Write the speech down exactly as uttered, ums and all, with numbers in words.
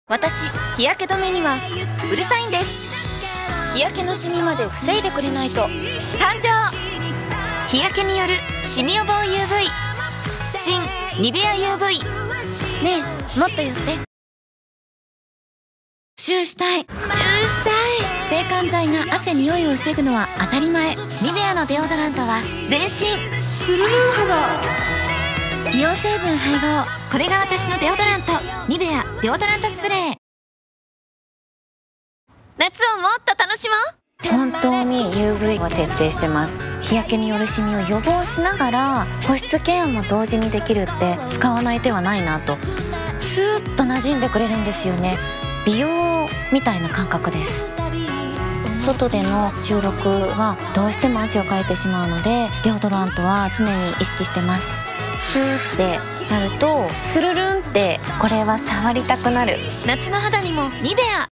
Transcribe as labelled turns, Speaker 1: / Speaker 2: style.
Speaker 1: 私、日焼け止めにはうるさいんです。日焼けのシミまで防いでくれないと誕生。日焼けによるシミ予防 ユーブイ 新ニベア ユーブイ。 ねえ、もっと言って。シューしたいシューしたい。制汗剤が汗匂いを防ぐのは当たり前。ニベアのデオドラントは全身スルルン肌、美容成分配合。これが私のデオドラント、ニベアデオドラントスプレー。夏をもっと楽しもう。
Speaker 2: 本当に ユーブイ を徹底してます。日焼けによるシミを予防しながら保湿ケアも同時にできるって使わない手はないなと。スーッと馴染んでくれるんですよね。美容みたいな感覚です。外での収録はどうしても汗をかいてしまうので、デオドラントは常に意識してます。シューってやるとスルルンって、これは触りたくなる。
Speaker 1: 夏の肌にもニベア。